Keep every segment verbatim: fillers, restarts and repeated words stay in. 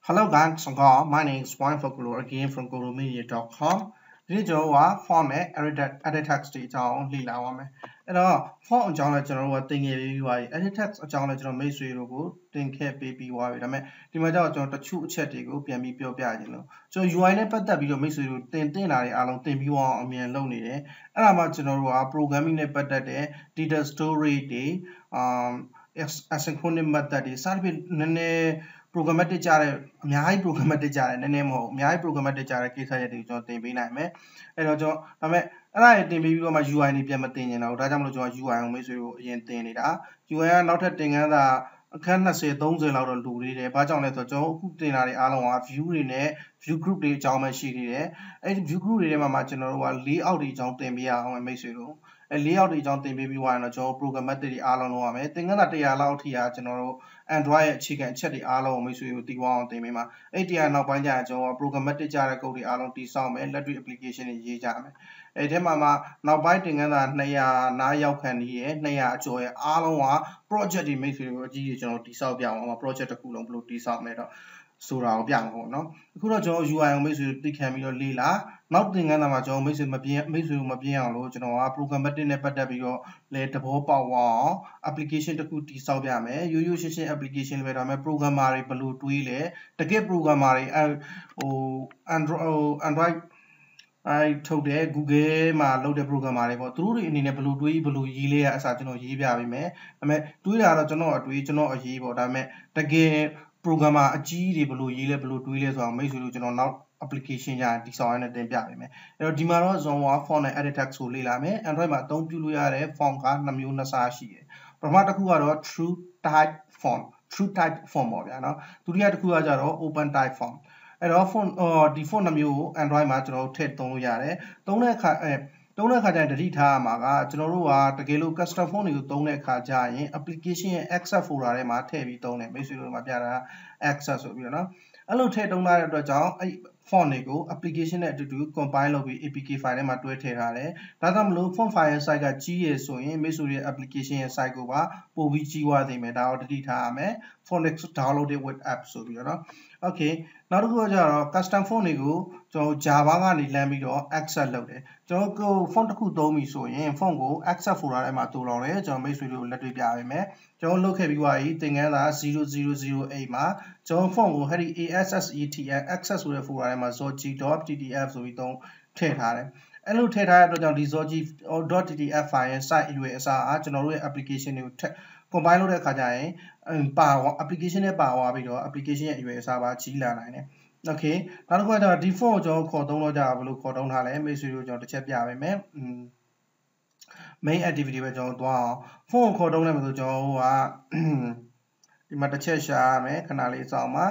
Hello guys, my name is Wine Folklore again from guru media dot com. ဒီနေ့ကျွန်တော်က form နဲ့ edit edit text တွေအကြောင်းလေ့လာပါမယ်။အဲ့တော့ form အကြောင်းလည်းကျွန်တော်တို့ကသင်ခဲ့ပြီးပါပြီ။ edit text အကြောင်းလည်းကျွန်တော်မိတ်ဆွေတို့ကိုသင်ခဲ့ပေးပြီးပါပြီ။ဒါပေမဲ့ဒီမှာကျတော့ကျွန်တော်တချို့အချက်တွေကိုပြန်ပြီးပြောပြခြင်းလို့ကျွန်တော် U I နဲ့ပတ်သက်ပြီးတော့မိတ်ဆွေတို့သင်သင်တာတွေအားလုံးသင်ပြီးအောင်အမြန်လုပ်နေတယ်။အဲ့ဒါမှကျွန်တော်တို့က programming နဲ့ပတ်သက်တဲ့ data storage တွေ um asynchronous method တွေစသဖြင့်နည်းနည်း programmatic ကြတဲ့အများကြီး programmatic ကြတယ်နည်းနည်းမဟုတ်အများကြီး programmatic ကြတဲ့ကိစ္စရပ်တွေကိုကျွန်တော်သင်ပေးနိုင်မယ်အဲ့တော့ကျွန်တော်ဒါပေမဲ့အဲ့ဒါတွေသင်ပေးပြီးတော့မှ U I နေပြန်မသင်ကျင်တော့ဘူးဒါကြောင့်မလို့ကျွန်တော် U I ကိုမိတ်ဆွေတို့အရင်သင်နေတာ U I ကနောက်ထပ်သင်ခန်းစာအခန်းtwenty thirtyလောက်တော့လူသေးတယ်ဘာကြောင့်လဲဆိုတော့ကျွန်တော်အခုသင်တာတွေအားလုံးက view တွေနဲ့ view group တွေအကြောင်းပဲရှိသေးတယ်အဲ့ဒီ view group တွေထဲမှာမှကျွန်တော်တို့က layout တွေအကြောင်းသင်ပေးရအောင်မိတ်ဆွေတို့အဲ layout တွေအကြောင်းသင်ပေးပြီးွားရင်တော့ကျွန်တော် programmatic တွေအားလုံးလုပ်ရမယ်သင်ခန်းစာone hundredလောက်အထိကကျွန်တော်တို့ Android ရဲ့အခြေခံအချက်တွေအားလုံးကိုမိတ်ဆွေတို့သိသွားအောင်သင်ပေးမှာအဲ့ဒီone hundredနောက်ပိုင်းကျရင်ကျွန်တော် programmatic ကြတဲ့ code တွေအားလုံးတည်ဆောက်မယ်လက်တွေ့ application တွေရေးကြမယ်အဲ့ဒီမှာမှနောက်ပိုင်းသင်ခန်းစာtwo hundredနားရောက်ခံနေရဲ့two hundredအကျော်ရဲ့အားလုံးက project တွေမိတ်ဆွေတို့အကြီးကြီးကျွန်တော်တည်ဆောက်ပြအောင်ပါ project တစ်ခုလုံးဘယ်လိုတည်ဆောက်မလဲတော့ဆိုတာကိုပြမှာပေါ့နော်အခုတော့ကျွန်တော် U I ကိုမိတ်ဆွေတို့သိခံပြီးတော့လေ့လာနောက်သင်ခန်းစာမှာကျွန်တော်မိတ်ဆွေမပြင်းမိတ်ဆွေတို့မပြင်းအောင်လို့ကျွန်တော်က programmatic နဲ့ပတ်သက်ပြီးတော့လေသဘောပေါက်အောင် application တစ်ခုတည်ဆောက်ပြမယ်ရိုးရိုးရှင်းရှင်း application ပဲဒါပေမဲ့ programmer တွေဘယ်လိုတွေးလဲတကယ် programmer တွေဟို Android Android အဲထုတ်တဲ့ Google မှာလုပ်တဲ့ programmer တွေပေါ့သူတို့တွေအနေနဲ့ဘယ်လိုတွေးဘယ်လိုရေးလဲအစားကျွန်တော်ရေးပြပေးမယ်ဒါပေမဲ့တွေးတာတော့ကျွန်တော်အတွေးကျွန်တော်အရေးပေါ့ဒါပေမဲ့တကယ် programmer အကြီးတွေဘယ်လိုရေးလဲဘယ်လိုတွေးလဲဆိုတော့မိတ်ဆွေတို့ကျွန်တော်နောက် application ရတည်ဆောက်ရတဲ့တင်ပြပေးမယ်အဲ့တော့ဒီမှာတော့ zone one font နဲ့ edit text ကိုလေ့လာမယ် Android မှာအသုံးပြုလို့ရတဲ့ font ကနှစ်မျိုးနှစ်စားရှိတယ်ပထမတစ်ခုကတော့ true type font true type font ပေါ့ဗျာနော်ဒုတိယတစ်ခုကကြတော့ open type font အဲ့တော့ font ဒီ font နှစ်မျိုးကို Android မှာကျွန်တော်တို့ထည့်သုံးလို့ရတယ်သုံးတဲ့အခါအဲသုံးတဲ့အခါကျရင်တတိထားရမှာကကျွန်တော်တို့ကတကယ်လို့ custom font တွေကိုသုံးတဲ့အခါကျရင် application ရဲ့ access folder ထဲမှာထည့်ပြီးသုံးတယ်မိတ်ဆွေတို့မှာပြတာ access ဆိုပြီးတော့နော်အဲ့လိုထည့်သုံးထားတဲ့အတွက်ကြောင့်အဲ့ font တွေကို application နဲ့အတူတူ compile လုပ်ပြီး A P K file ထဲမှာတွဲထည့်ထားတယ်ဒါကြောင့်မလို့ font file ရဲ့ size ကကြီးရဆိုရင်မိတ်ဆွေရဲ့ application ရဲ့ size ကိုပါပို့ပြီးကြီးသွားသိမယ်ဒါတော့တတိထားရမယ် Fontex downloaded with app ဆိုပြီးတော့နော် okay နောက်တစ်ခုကကျတော့ custom font တွေကိုကျွန်တော် Java ကနေလမ်းပြီးတော့ access လုပ်တယ်ကျွန်တော်ကို font တစ်ခုသုံးပြီဆိုရင် font ကို access folder ထဲမှာတူလောင်တယ်ကျွန်တော်မိတ်ဆွေတို့လက်တွေ့ပြပေးမယ်ကျွန်တော်လုပ်ခဲ့ပြီးွားပြီသင်ခန်းစာzero zero zero eightမှာကျွန်တော် font ကိုဟဲ့ဒီ access access ဆိုတဲ့ folder ထဲမှာ zoji.ttf ဆိုပြီးသုံးထည့်ထားတယ်အဲ့လိုထည့်ထားတဲ့အတွက်ကြောင့်ဒီ zoji.ttf file ရဲ့ site အရွယ်အစားအားကျွန်တော်တို့ရဲ့ application တွေကိုထည့် compile လုပ်တဲ့အခါကျရင်ပါ application နဲ့ပါသွားပြီးတော့ application ရဲ့အရွယ်အစားပါကြီးလာနိုင်တယ် okay နောက်တစ်ခုကကျတော့ဒီ font ကိုကျွန်တော်ခေါ်သုံးတော့ကြဘယ်လိုခေါ်သုံးထားလဲမိတ်ဆွေတို့ကျွန်တော်တစ်ချက်ပြပေးမယ် main activity ပဲကျွန်တော်သွားအောင် font ကိုခေါ်သုံးတယ်ဆိုကျွန်တော်ကဒီမှာတစ်ချက်ရှာရမယ်ခဏလေးစောင့်ပါ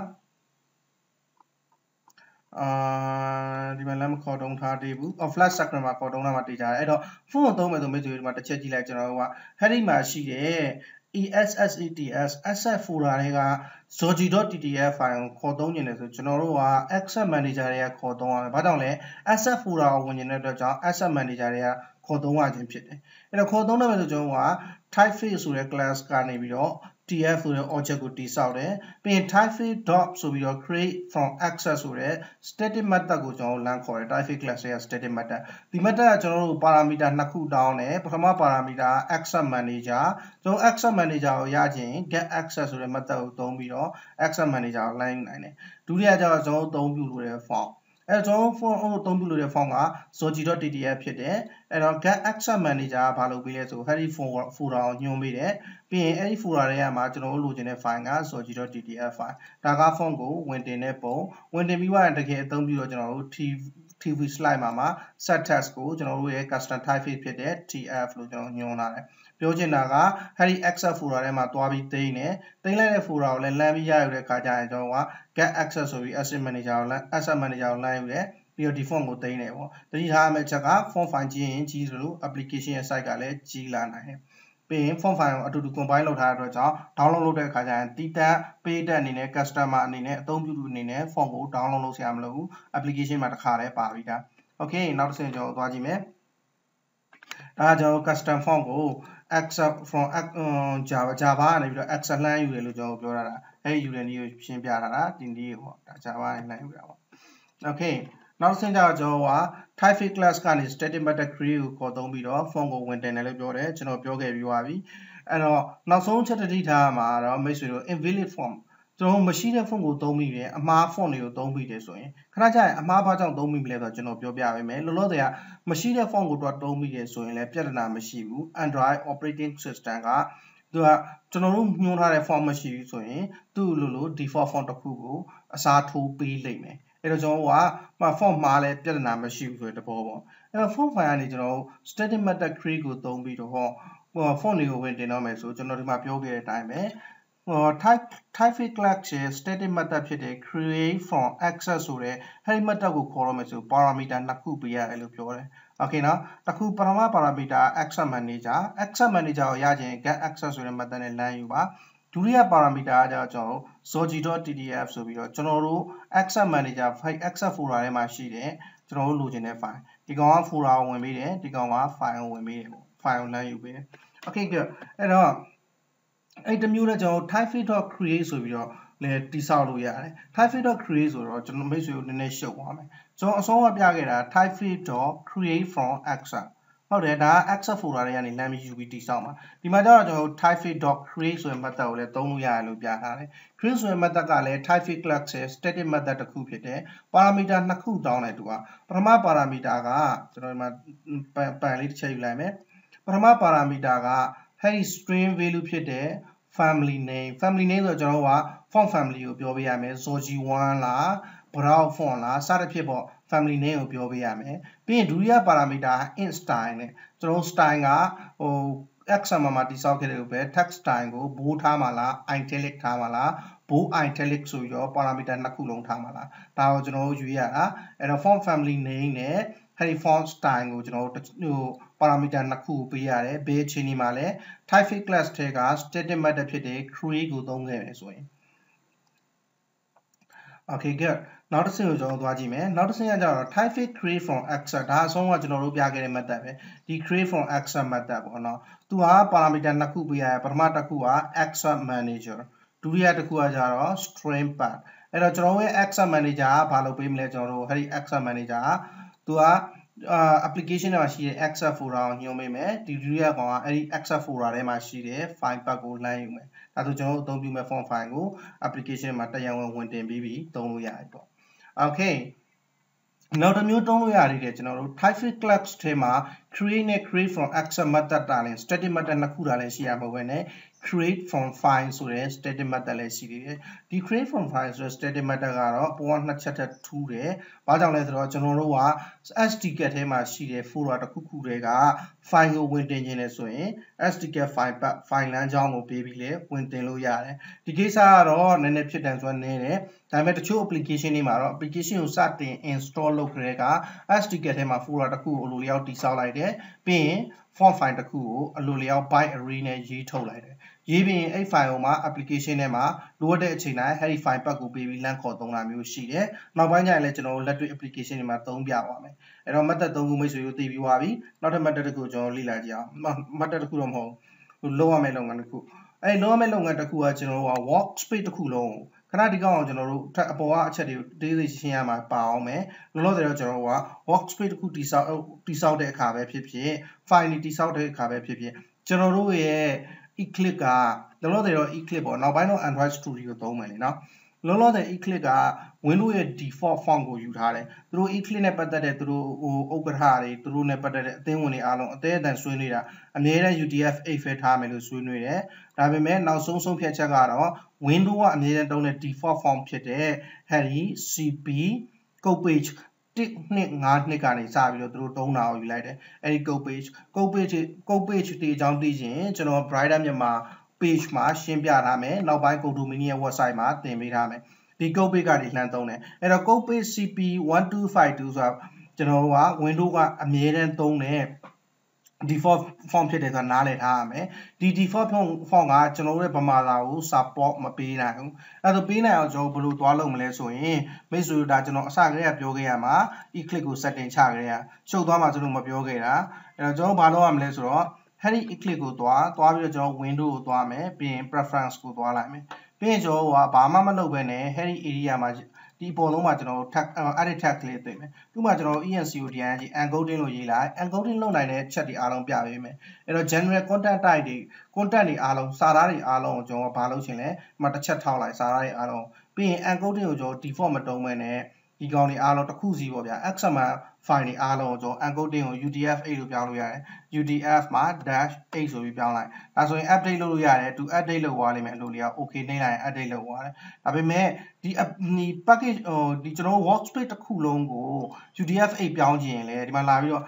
အာဒီမှာလည်းမခေါ်တုံးထားသေးဘူးအော် flash screen မှာခေါ်တုံးတာမှတည်ကြတယ်အဲ့တော့ font ကိုသုံးမယ်ဆိုမိတ်ဆွေတို့ဒီမှာတစ်ချက်ကြည့်လိုက်ကျွန်တော်တို့က heading မှာရှိတဲ့ access asset folder တွေက zoji.ttf file ကိုခေါ်သုံးနေတယ်ဆိုကျွန်တော်တို့က asset manager တွေကခေါ်သုံးရမယ်ဘာကြောင့်လဲ asset folder ကိုဝင်နေတဲ့အတွက်ကြောင့် asset manager တွေကခေါ်သုံးရခြင်းဖြစ်တယ်အဲ့တော့ခေါ်သုံးတယ်ဆိုကျွန်တော်က typeface ဆိုတဲ့ class ကနေပြီးတော့tf ဆိုတဲ့ object ကိုတည်ဆောက်တယ်ပြီးရင် typeface dot ဆိုပြီးတော့ create from access ဆိုတဲ့ static method ကိုကျွန်တော်လမ်းခေါ်တယ် typeface class ရဲ့ static method ဒီ method ကကျွန်တော်တို့ parameter နှစ်ခုတောင်းတယ်ပထမ parameter access manager ကျွန်တော် access manager ကိုရခြင်း get access ဆိုတဲ့ method ကိုသုံးပြီးတော့ access manager ကို line နိုင်တယ်ဒုတိယကျတော့ကျွန်တော်တို့အသုံးပြုလို့တဲ့ form အဲ့တော့ကျွန်တော် form ကိုအသုံးပြုလို့တဲ့ form က zoji.ttf ဖြစ်တယ်အဲ့တော့ get access manager ကဘာလုပ်ပေးလဲဆို heady folder ကိုညွှန်းပေးတယ်ပြီးရင်အဲ့ဒီ folder ထဲမှာကျွန်တော်တို့လိုချင်တဲ့ file က zoji.ttf file ဒါက font ကိုဝင်တင်တဲ့ပုံဝင်တင်ပြီးွားရင်တကယ်အသုံးပြုတော့ကျွန်တော်တို့ tv slide မှာမှာ set text ကိုကျွန်တော်တို့ရဲ့ custom typeface ဖြစ်တဲ့ tf လို့ကျွန်တော်ညွှန်းလာတယ်ပြောချင်တာကအဲ့ဒီ access folder ထဲမှာတွားပြီးသိမ်းတယ်သိမ်းလိုက်တဲ့ folder ကိုလည်းလမ်းပြီးရယူတဲ့အခါကျရင်ကျွန်တော်က get access ဆိုပြီး asset manager ကိုလမ်း asset manager ကိုလမ်းယူတယ်ပြီးတော့ဒီ font ကိုသိမ်းတယ်ပေါ့တတိထားရမယ့်အချက်က font file ကြီးရင်ကြီးသလို application ရဲ့ site ကလည်းကြီးလာနိုင်တယ်ပြီးရင် font file ကိုအတူတူ compile လုပ်ထားတဲ့အတွက်ကြောင့် download လုပ်တဲ့အခါကျရင်တီးတက် page တက်အနေနဲ့ customer အနေနဲ့အသုံးပြုသူအနေနဲ့ font ကို download လုပ်ဆရာမလိုဘူး application မှာတစ်ခါတည်းပါပြီးသား okay နောက်တစ်ဆင့်ကျွန်တော်သွားကြည့်မယ်ဒါကျွန်တော် custom font ကို access from Java Java ကနေပြီးတော့ access လှမ်းယူတယ်လို့ကျွန်တော်ပြောတာအဲ့ယူတဲ့နည်းကိုရှင်းပြထားတာဒီနည်းပေါ့ဒါ Java နဲ့နိုင်ယူတာပေါ့ Okay နောက်တစ်ဆင့်ကျတော့ကျွန်တော်က type class ကနေ static method create ကိုခေါ်သုံးပြီးတော့ form ကိုဝင်တင်တယ်လို့ပြောတယ်ကျွန်တော်ပြောခဲ့ပြီးပါပြီအဲ့တော့နောက်ဆုံးချက်တတိထားမှာတော့မိတ်ဆွေတို့ invalid form ကျွန်တော်မရှိတဲ့ form ကိုသုံးပြီးတယ်အမှား form တွေကိုသုံးပြီးတယ်ဆိုရင်ခဏကြာရင်အမှားဘာကြောင့်သုံးပြီးမလဲဆိုတော့ကျွန်တော်ပြောပြပေးမယ်လောလောဆယ်ကမရှိတဲ့ form ကိုတော့သုံးပြီးတယ်ဆိုရင်လည်းပြဿနာမရှိဘူး Android operating system ကသူကကျွန်တော်တို့ညွှန်းထားတဲ့ form မရှိဘူးဆိုရင်သူ့လိုလို default form တစ်ခုကိုအစားထိုးပေးလိမ့်မယ်အဲ့တော့ကျွန်တော်က form မှာလည်းပြဿနာမရှိဘူးဆိုတဲ့သဘောပေါ့အဲ့တော့ form file ကနေကျွန်တော် static method create ကိုသုံးပြီးတော့ဟော form တွေကိုဝင်တင်တော့မယ်ဆိုကျွန်တော်ဒီမှာပြောခဲ့တဲ့အတိုင်းပဲဟို type type class ရဲ့ static method ဖြစ်တဲ့ create from access ဆိုတဲ့အဲ့ဒီ method ကိုခေါ်ရမယ်ဆို parameter နှစ်ခုပေးရတယ်လို့ပြောတယ် okay နော်တစ်ခုပထမ parameter access manager access manager ကိုရခြင်း get access ဆိုတဲ့ method နဲ့လမ်းယူပါဒုတိယ parameter ကကျွန်တော် zoji.ttf ဆိုပြီးတော့ကျွန်တော်တို့ access manager file access folder ထဲမှာရှိတဲ့ကျွန်တော်တို့လိုချင်တဲ့ file ဒီကောင်က folder ကိုဝင်ပေးတယ်ဒီကောင်က file ကိုဝင်ပေးတယ်ပေါ့ file ကိုလမ်းယူပေးတယ် okay good အဲ့တော့အဲ့တမျိုးနဲ့ကျွန်တော် typeface.create ဆိုပြီးတော့လည်းတိဆောက်လို့ရတယ် typeface.create ဆိုတော့ကျွန်တော်မိတ်ဆွေကိုနည်းနည်းရှုပ်သွားမယ်ကျွန်တော်အဆုံးအပြခဲ့တာ typeface.create from access ဟုတ်တယ်ဒါက access folder တွေကနေလမ်းပြီးယူပြီးတိဆောက်မှာဒီမှာကျတော့ကျွန်တော် typeface.create ဆိုတဲ့ method ကိုလည်းသုံးလို့ရတယ်လို့ပြထားတယ် create ဆိုတဲ့ method ကလည်း typeface class ရဲ့ static method တစ်ခုဖြစ်တယ် parameter နှစ်ခုတောင်းတယ်သူကပထမ parameter ကကျွန်တော်ဒီမှာပန်လေးတစ်ချက်ယူလိုက်မယ်ပထမ parameter ကအဲ့ဒီ string value ဖြစ်တဲ့ family name family name ဆိုတော့ကျွန်တော်က font family ကိုပြောပေးရမယ် zoji one လား brown font လားစသဖြင့်ပေါ့ family name ကိုပြောပေးရမယ်ပြီးရင်ဒုတိယ parameter int style နဲ့ကျွန်တော် style ကဟို xml မှာတိစောက်ခဲ့တယ်လို့ပဲ text style ကို bold ထားမှာလား italic ထားမှာလား bold italic ဆိုပြီးတော့ parameter နှစ်ခုလုံးထားမှာလားဒါကိုကျွန်တော်တို့ယူရတာအဲ့တော့ font family name နဲ့အဲ့ဒီ font style ကိုကျွန်တော်တို့ဟို parameter နှစ်ခုပေးရတယ်ဘယ်အချိန်ဒီမှာလဲ typeface class ထဲက static method ဖြစ်တဲ့ create ကိုသုံးခဲ့မယ်ဆိုရင် okay good နောက်တစ်ဆင့်ကိုကျွန်တော်သွားကြည့်မယ်နောက်တစ်ဆင့်ကကျတော့ typeface create from access ဒါအဆုံးကကျွန်တော်တို့ပြခဲ့တဲ့ method ပဲဒီ create from access method ပေါ့နော်သူက parameter နှစ်ခုပေးရတယ်ပထမတစ်ခုက access manager ဒုတိယတစ်ခုကကျတော့ string path အဲ့တော့ကျွန်တော်ရဲ့ access manager ကဘာလုပ်ပေးမလဲကျွန်တော်တို့အဲ့ဒီ access manager ကသူကUh, application ထဲမှာရှိတဲ့ access folder ကိုညွှန်ပေးမယ်ဒီဒုတိယကောင်ကအဲ့ဒီ access folder ထဲမှာရှိတဲ့ file path ကိုလမ်းယူမယ်ဒါဆိုကျွန်တော်တို့အသုံးပြုမဲ့ form file ကို application မှာတရားဝင်ဝင်တင်ပြီးပြီးသုံးလို့ရတယ်ပေါ့ okay နောက်တစ်မျိုးသုံးလို့ရသေးတယ်ကျွန်တော်တို့ typeface class ထဲမှာ create နဲ့ create from access method တာလည်း static method နှစ်ခုတာလည်းရှိရမှာပဲနဲ့ create from file ဆိုတဲ့ static method လည်းရှိသေးတယ်ဒီ create from file ဆိုတဲ့ static method ကတော့ပေါ်ကနှစ်ချက်ထပ်ထူးတယ်ဘာကြောင့်လဲဆိုတော့ကျွန်တော်တို့က S D K ထဲမှာရှိတဲ့ folder တစ်ခုခုတွေက file ကိုဝင်တင်ခြင်းလဲဆိုရင် S D K file file လမ်းကြောင်းကိုပေးပြီးလဲဝင်တင်လို့ရတယ်ဒီကိစ္စကတော့နည်းနည်းဖြစ်တယ်ဆိုတော့နည်းတယ်ဒါပေမဲ့တချို့ application တွေမှာတော့ application ကိုစတင် install လုပ်ကြတဲ့က S D K ထဲမှာ folder တစ်ခုကိုအလိုလျောက်တည်ဆောက်လိုက်တယ်ပြီးရင် form file တစ်ခုကိုအလိုလျောက် byte array နဲ့ရေးထုတ်လိုက်တယ်ရေးပြီးရင်အဲ့ file မှာ application ထဲမှာလိုအပ်တဲ့အချိန်တိုင်းအဲ့ဒီ file path ကိုပေးပြီးလမ်းခေါ်သုံးတာမျိုးရှိတယ်နောက်ပိုင်းကျရင်လည်းကျွန်တော်တို့လက်တွေ့ application တွေမှာသုံးပြပါမယ်အဲ့တော့ method သုံးခုမိတ်ဆွေတို့သိပြီးသွားပြီနောက်ထပ် method တစ်ခုကျွန်တော်လေ့လာကြည့်အောင် method တစ်ခုတော့မဟုတ်ဘူးလုံးဝမဲ့လုပ်ငန်းတစ်ခုအဲ့လုံးဝမဲ့လုပ်ငန်းတစ်ခုကကျွန်တော်တို့က workspace တစ်ခုလုံးခဏဒီကောင်အောင်ကျွန်တော်တို့အပေါ်ကအချက်တွေကိုတေးသေးရှင်းရမှာပါအောင်မယ်လောလောဆယ်တော့ကျွန်တော်တို့က workspace တစ်ခုတိဆောက်တိဆောက်တဲ့အခါပဲဖြစ်ဖြစ် file တိဆောက်တဲ့အခါပဲဖြစ်ဖြစ်ကျွန်တော်တို့ရဲ့ Eclipse ကလောလောဆယ်တော့ Eclipse ပေါ့နောက်ပိုင်းတော့ Android Studio သုံးမယ်လေနော်လောလောဆယ် Eclipse က Windows ရဲ့ default font ကိုယူထားတယ်သူတို့ Eclipse နဲ့ပတ်သက်တဲ့သူတို့ဟိုဥက္ကဋ္ဌတွေသူတို့နဲ့ပတ်သက်တဲ့အသင်းဝင်တွေအားလုံးအသေးအတန်ဆွေးနွေးတာအများနဲ့ U T F eight ပဲထားမယ်လို့ဆွေးနွေးတယ်ဒါပေမဲ့နောက်ဆုံးဆုံးဖြတ်ချက်ကတော့ Windows ကအများနဲ့တုံးတဲ့ default font ဖြစ်တဲ့ Harry C P code pageတစ်နှစ်ငါးနှစ်ကနေစပြီးတော့သူတို့သုံးတာကိုယူလိုက်တယ်အဲ့ဒီ code page code page code page တွေအကြောင်းသိရင်ကျွန်တော် Brighter မြန်မာ page မှာရှင်းပြထားမယ်နောက်ပိုင်း Codomini ရဲ့ website မှာသင်ပေးထားမယ်ဒီ code page ကနေလှမ်းသုံးတယ်အဲ့တော့ code page C P one two five two ဆိုတာကျွန်တော်တို့က Windows ကအမြဲတမ်းသုံးတဲ့ default font ဖြစ်တယ်ဆိုတာနားလည်ထားရမယ်ဒီ default font ကကျွန်တော်တို့ရဲ့ဗမာစာကို support မပေးနိုင်ဘူးအဲ့ဒါပေးနိုင်အောင်ကျွန်တော်ဘယ်လိုသွားလုပ်မလဲဆိုရင်မိတ်ဆွေတို့ဒါကျွန်တော်အစကတည်းကပြောခဲ့ရမှာ Eclipse ကို setting ချခဲ့ရရှုပ်သွားမှကျွန်တော်မပြောခဲ့တာအဲ့တော့ကျွန်တော်ဘာလုပ်ရမလဲဆိုတော့အဲ့ဒီ Eclipse ကိုသွားသွားပြီးတော့ကျွန်တော် Windows ကိုသွားမယ်ပြီးရင် preference ကိုသွားလိုက်မယ်ပြီးရင်ကျွန်တော်ကဘာမှမလုပ်ဘဲနဲ့ heavy area မှာဒီအပေါ်လုံးမှာကျွန်တော် tag edit tag လေးတွေ့မယ်။ဒီမှာကျွန်တော် encoding encoding လို့ရေးလိုက် encoding လုပ်နိုင်တဲ့ ချက်တွေအားလုံးပြပေးမယ်။အဲ့တော့ general content type တွေ content တွေအားလုံးစာသားတွေအားလုံးကိုကျွန်တော်ဘာလုပ်ချင်လဲ။ဒီမှာတစ်ချက်ထောက်လိုက်စာသားတွေအားလုံးပြီးရင် encoding ကိုကျွန်တော် default မတုံးဘဲနဲ့ဒီကောင်တွေအားလုံးတစ်ခုစီပေါ့ဗျာ X M L file တွေအားလုံးကိုကျွန်တော် encoding ကို U T F eight လို့ပြောင်းလို့ရတယ် U T F မှာ dash eight ဆိုပြီးပြောင်းလိုက်ဒါဆိုရင် update လုပ်လို့ရတယ်သူ update လုပ်သွားလိမ့်မယ်အလိုလေးက okay နှိမ့်လိုက်ရင် update လုပ်သွားတယ်ဒါပေမဲ့ဒီဒီ package ဟိုဒီကျွန်တော် workspace တစ်ခုလုံးကို U T F eight ပြောင်းချင်ရင်လေဒီမှာလာပြီးတော့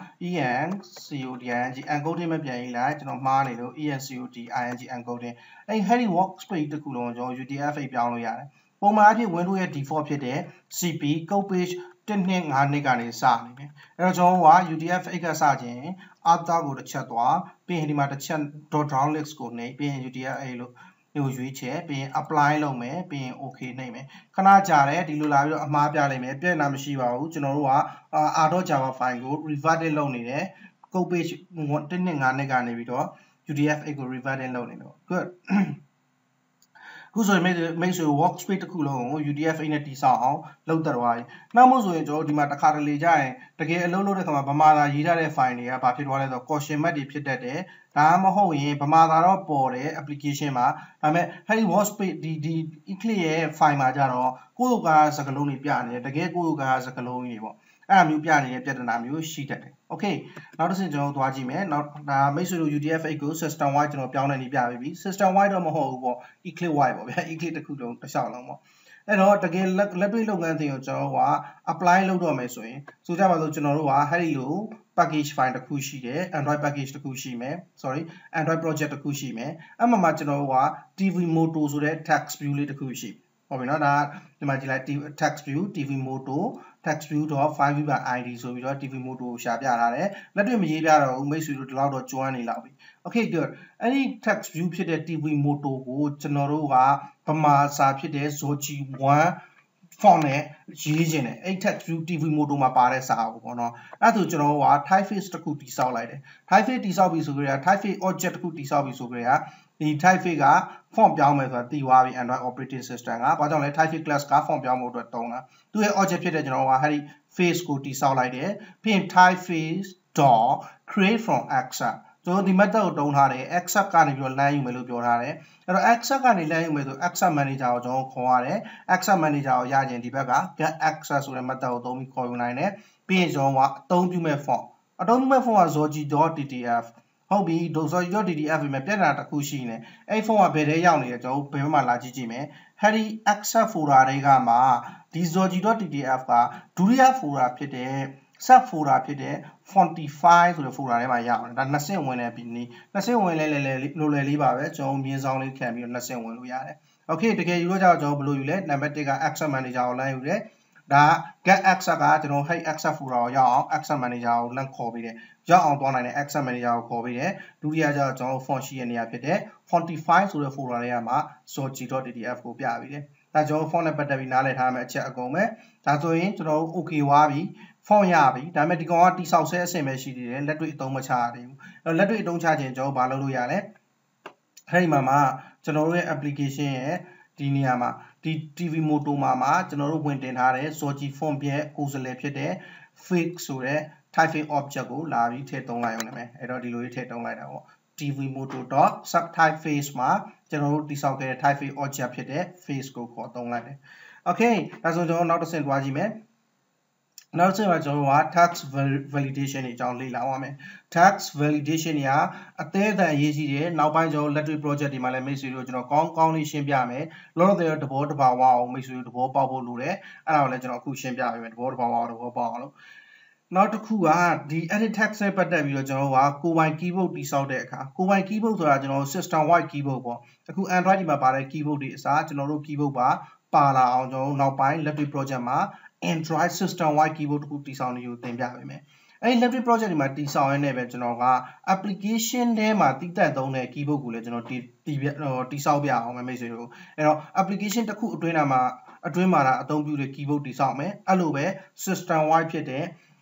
encoding encoding မပြန်ရေးလိုက်ကျွန်တော်မှားနေလို့ encoding encoding အဲ့ heavy workspace တစ်ခုလုံးကိုကျွန်တော် U T F eight ပြောင်းလို့ရတယ်ပုံမှန်အဖြစ် Windows ရဲ့ default ဖြစ်တဲ့ C P code page one two fiveနှစ်ကနေစနေတယ်။အဲ့တော့ကျွန်တော်က U T F eight ကစခြင်း author ကိုတစ်ချက်သွားပြီးရင်ဒီမှာတစ်ချက် dot down list ကိုနှိပ်ပြီးရင် U T F eight လို့မျိုးရွေးချယ်ပြီးရင် apply လုပ်မယ်ပြီးရင် okay နှိပ်မယ်။ခဏကြာတယ်ဒီလိုလာပြီးတော့အမှားပြလိုက်မယ်ပြည့်နာမရှိပါဘူးကျွန်တော်တို့က r.java file ကို reverting လုပ်နေတယ် code page one two fiveနှစ်ကနေပြီးတော့ U T F eight ကို reverting လုပ်နေတယ် good ခုဆိုရင်မိတ်ဆွေ workspace တစ်ခုလုံးကို U T F eight နဲ့တိစောက်အောင်လုပ်တတ်သွားပြီ။နောက်မို့ဆိုရင်ကျွန်တော်ဒီမှာတစ်ခါတလေကြာရင်တကယ်အလုပ်လုပ်တဲ့ခါမှာဗမာသာရေးထားတဲ့ file တွေကဘာဖြစ်သွားလဲဆိုတော့ caution mark တွေဖြစ်တတ်တယ်။ဒါမှမဟုတ်ရင်ဗမာသာတော့ပေါ်တယ် application မှာဒါပေမဲ့ heavy workspace ဒီဒီ eclipse ရဲ့ file မှာကြတော့ကိုယ့်ကိုယ်ကစကားလုံးတွေပြနေတယ်တကယ်ကိုယ့်ကိုယ်ကစကားလုံးကြီးတွေပေါ့။အဲ့လိုမျိုးပြနေတဲ့ပြဿနာမျိုးရှိတတ်တယ်။ Okay နောက်တစ်ဆင့်ကျွန်တော်သွားကြည့်မယ်။နောက်ဒါမိတ်ဆွေတို့ U T F eight ကို system wide ကျွန်တော်ပြောင်းနေနေပြပေးပြီ။ system wide တော့မဟုတ်ဘူးပေါ့ eclipse wide ပေါ့ဗျာ eclipse တစ်ခုလုံးတစ်လျှောက်လုံးပေါ့။အဲ့တော့တကယ်လက်တွေ့လုပ်ငန်းစဉ်ကိုကျွန်တော်က apply လုပ်တော့မယ်ဆိုရင်ဆိုကြပါစို့ကျွန်တော်တို့ကအဲ့ဒီလို package file တစ်ခုရှိတယ် Android package တစ်ခုရှိမယ် sorry Android project တစ်ခုရှိမယ်။အဲ့မှာမှာကျွန်တော်တို့က T V Moto ဆိုတဲ့ text view လေးတစ်ခုရှိဟုတ်ပြီနော်ဒါဒီမှာကြည့်လိုက် text view T V Moto text view dot file view by I D ဆိုပြီးတော့ T V Moto ကိုရှာပြထားတယ်လက်တွေ့မရေးပြတော့ဘူးမိတ်ဆွေတို့ဒီလောက်တော့ကျွမ်းနေလောက်ပြီ Okay good အဲ့ဒီ text view ဖြစ်တဲ့ T V Moto ကိုကျွန်တော်တို့ကဗမာစာဖြစ်တဲ့ Zoji one font နဲ့ရေးခြင်းတယ်အဲ့ text view T V Moto မှာပါတဲ့စာကိုပေါ့နော်အဲ့ဒါဆိုကျွန်တော်တို့က typeface တစ်ခုတိစောက်လိုက်တယ် typeface တိစောက်ပြီဆိုကြတဲ့ typeface object တစ်ခုတိစောက်ပြီဆိုကြတဲ့ဒီ typeface က font ပြောင်းမယ်ဆိုတာသိသွားပြီ Android operating system ကဘာကြောင့်လဲ typeface class က font ပြောင်းဖို့အတွက်တုံးတာသူရဲ့ object ဖြစ်တဲ့ကျွန်တော်ကအဲ့ဒီ face ကိုတိစောက်လိုက်တယ်ပြီးရင် typeface dot create from access ကျွန်တော်ဒီ method ကိုတုံးထားတယ် access ကနေပြီးတော့ line ယူမယ်လို့ပြောထားတယ်အဲ့တော့ access ကနေ line ယူမယ်ဆို access manager ကိုကျွန်တော်ခေါ်ရတယ် access manager ကိုရရင်ဒီဘက်က get access ဆိုတဲ့ method ကိုသုံးပြီးခေါ်ယူနိုင်တယ်ပြီးရင်ကျွန်တော်ကအသုံးပြုမဲ့ font အသုံးပြုမဲ့ font က zoji.ttf ဟုတ်ပြီ zoji.ttf ပဲပြဿနာတစ်ခုရှိနေအဲ့ font ကဘယ်ထဲရောက်နေလဲကျွန်တော်ဘယ်ဘက်မှာလာကြည့်ကြည့်မယ် Harry access folder တွေကမှာဒီ zoji.ttf ကဒုတိယ folder ဖြစ်တဲ့ sub folder ဖြစ်တဲ့ forty-five ဆိုတဲ့ folder ထဲမှာရအောင်ဒါနှစ်ဆင့်ဝင်နေပြီနီးနှစ်ဆင့်ဝင်လဲလဲလဲလိုလဲလေးပါပဲကျွန်တော်မြင်းဆောင်လေးခံပြီးတော့နှစ်ဆင့်ဝင်လို့ရတယ် Okay တကယ်ယူလို့ကြောက်ကျွန်တော်ဘယ်လိုယူလဲ number one က access manager ကိုလမ်းယူတယ်ဒါ get access ကကျွန်တော် hey access folder ကိုရောက်အောင် access manager ကိုလမ်းခေါ်ပြီးတယ်ရောက်အောင်သွားနိုင်တဲ့ access manager ကိုခေါ်ပြီးတယ်ဒုတိယကျတော့ကျွန်တော် font ရှိတဲ့နေရာဖြစ်တဲ့ forty-five ဆိုတဲ့ folder ထဲမှာ zoji.ttf ကိုပြပြီးတယ်ဒါကျွန်တော် font နဲ့ပတ်သက်ပြီးနားလည်ထားမယ်အချက်အကုန်ပဲဒါဆိုရင်ကျွန်တော် okay ဝါပြီ font ရပြီဒါပေမဲ့ဒီကောင်ကတိဆောက်ဆဲအဆင့်ပဲရှိသေးတယ်လက်တွေ့အသုံးမချရသေးဘူးအဲ့တော့လက်တွေ့အသုံးချခြင်းကျွန်တော်ဘာလုပ်လို့ရလဲအဲ့ဒီမှာမှာကျွန်တော်တို့ရဲ့ application ရဲ့ဒီနေရာမှာဒီ T V Moto မှာမှာကျွန်တော်တို့ဝင်တင်ထားတဲ့ Zoji font ရဲ့ကိုယ်စားလှယ်ဖြစ်တဲ့ fake ဆိုတဲ့ typeface object ကိုလာပြီးထည့်သုံးလိုက်အောင်မယ်အဲ့တော့ဒီလိုလေးထည့်သုံးလိုက်တာပေါ့ T V Moto.subtypeface မှာကျွန်တော်တို့တိဆောက်ခဲ့တဲ့ typeface object ဖြစ်တဲ့ face ကိုခေါ်သုံးလိုက်တယ် Okay ဒါဆိုကျွန်တော်နောက်တစ်ဆင့်တွားကြည့်မယ်နောက်တစ်မှာကျွန်တော်က tax validation တွေအကြောင်းလေ့လာရမယ် tax validation တွေကအသေးအံအရေးကြီးတယ်နောက်ပိုင်းကျွန်တော်လက်တွေ့ project တွေမှာလည်းမိတ်ဆွေတို့ကျွန်တော်ကောင်းကောင်းလေးရှင်းပြမယ်လောလောဆယ်တော့တဘောတဘာဝအောင်မိတ်ဆွေတို့တဘောပေါက်ဖို့လိုတယ်အဲ့ဒါကိုလည်းကျွန်တော်အခုရှင်းပြပေးမယ်တဘောတဘာဝအောင်တဘောပေါက်အောင်လို့နောက်တစ်ခုကဒီ edit text နဲ့ပတ်သက်ပြီးတော့ကျွန်တော်ကကိုယ်ပိုင် keyboard တိစောက်တဲ့အခါကိုယ်ပိုင် keyboard ဆိုတာကျွန်တော် system wide keyboard ပေါ့အခု Android ဒီမှာပါတဲ့ keyboard တွေအစားကျွန်တော်တို့ keyboard ပါပါလာအောင်ကျွန်တော်နောက်ပိုင်းလက်တွေ့ project မှာ Android system wide keyboard တခုတိစောက်နေကိုသင်ပြပေးမယ်အဲ့ဒီ laptop project ဒီမှာတိစောက်ရင်းနဲ့ပဲကျွန်တော်က application ထဲမှာတည်တတ်သုံးတဲ့ keyboard ကိုလည်းကျွန်တော်တီးတီးတိစောက်ပြအောင်မိတ်ဆွေတို့အဲ့တော့ application တစ်ခုအတွင်းမှာအတွင်းမှာအသုံးပြုတဲ့ keyboard တိစောက်မယ်အဲ့လိုပဲ system wide ဖြစ်တဲ့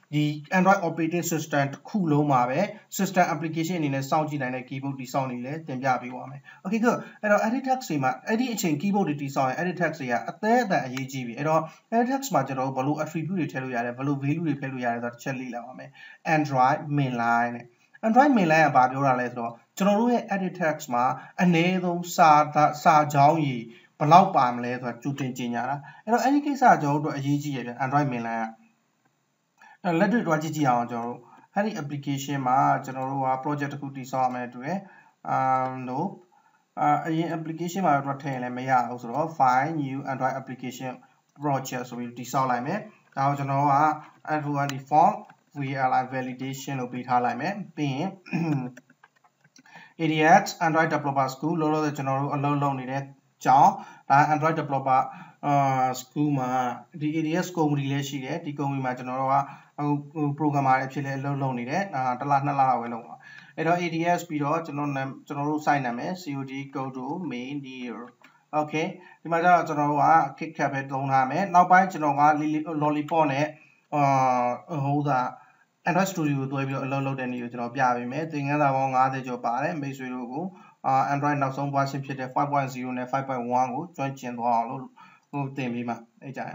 ဒီ Android operating system တစ်ခုလုံးမှာပဲ system application အနေနဲ့စောင့်ကြည့်နိုင်တဲ့ keyboard တိစောင့်နေလဲတင်ပြပေးပါမယ် okay good အဲ့တော့ edit text တွေမှာအဲ့ဒီအချိန် keyboard တွေတိစောင့်ရင် edit text တွေကအသေးအတန်အရေးကြီးပြီအဲ့တော့ edit text မှာကျွန်တော်တို့ဘယ်လို attribute တွေထည့်လို့ရတယ်ဘယ်လို value တွေထည့်လို့ရတယ်ဆိုတော့တစ်ချက်လေ့လာပါမယ် Android mainline နဲ့ Android mainline ကဘာပြောတာလဲဆိုတော့ကျွန်တော်တို့ရဲ့ edit text မှာအနည်းဆုံးစာစာကြောင်းကြီးဘယ်လောက်ပါမလဲဆိုတာကြိုတင်ကြေညာတာအဲ့တော့အဲ့ဒီကိစ္စကျွန်တော်တို့အရေးကြီးရပြန် Android mainline ကအဲ့လက်တွေ့တွားကြည့်ကြည့်အောင်ကျွန်တော်တို့အဲ့ဒီ application မှာကျွန်တော်တို့က project တစ်ခုတည်ဆောက်ရမယ်တူတယ် um no အရင် application မှာတော့ထည့်ရင်လည်းမရဘူးဆိုတော့ file new Android application project ဆိုပြီးတည်ဆောက်လိုက်မယ်ဒါကိုကျွန်တော်တို့က Android form vi validation လို့ပေးထားလိုက်မယ်ပြီးရင် A D X Android Developer School လောလောဆယ်ကျွန်တော်တို့အလုပ်လုပ်နေတဲ့ကြောင်းဒါ Android Developer အာ school မှာဒီ A D X ကုမ္ပဏီလည်းရှိတယ်ဒီကုမ္ပဏီမှာကျွန်တော်တို့ကဟို programmer တွေဖြစ်လဲအလုပ်လုပ်နေတယ်အာတစ်လနှစ်လလောက်ပဲလုပ်ပါအဲ့တော့ A D S ပြီးတော့ကျွန်တော်ကျွန်တော်တို့ site နာမည် cod goto main near okay ဒီမှာကျတော့ကျွန်တော်တို့က KitKat ပဲသုံးထားမယ်နောက်ပိုင်းကျွန်တော်က lollipop နဲ့အာဟိုဒါ Android Studio ကိုတွဲပြီးတော့အလုပ်လုပ်တဲ့နေ့ကိုကျွန်တော်ပြပေးမယ်သင်ခန်းစာပေါင်း၅၀ကျော်ပါတယ်မိတ်ဆွေတို့ကိုအာ Android နောက်ဆုံး version ဖြစ်တဲ့ five point zero နဲ့ five point one ကိုကျွမ်းကျင်သွားအောင်လို့ဟိုသင်ပေးမှာအဲ့ကြရင်